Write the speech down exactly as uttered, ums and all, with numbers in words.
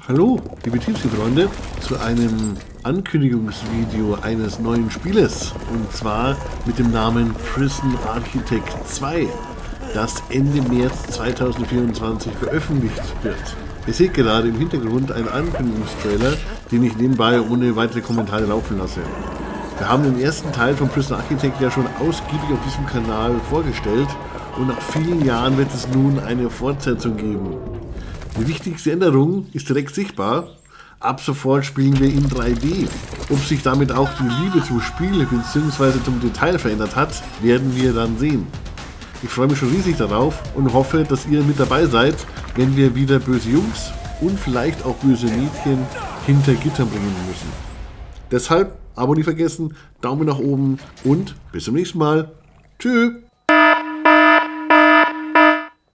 Hallo, liebe Tiefsee-Freunde, zu einem Ankündigungsvideo eines neuen Spieles, und zwar mit dem Namen Prison Architect zwei, das Ende März zweitausendvierundzwanzig veröffentlicht wird. Ihr seht gerade im Hintergrund einen Ankündigungstrailer, den ich nebenbei ohne weitere Kommentare laufen lasse. Wir haben den ersten Teil von Prison Architect ja schon ausgiebig auf diesem Kanal vorgestellt und nach vielen Jahren wird es nun eine Fortsetzung geben. Die wichtigste Änderung ist direkt sichtbar. Ab sofort spielen wir in drei D. Ob sich damit auch die Liebe zum Spiel bzw. zum Detail verändert hat, werden wir dann sehen. Ich freue mich schon riesig darauf und hoffe, dass ihr mit dabei seid, wenn wir wieder böse Jungs und vielleicht auch böse Mädchen hinter Gittern bringen müssen. Deshalb, Abo nicht vergessen, Daumen nach oben und bis zum nächsten Mal. Tschüss!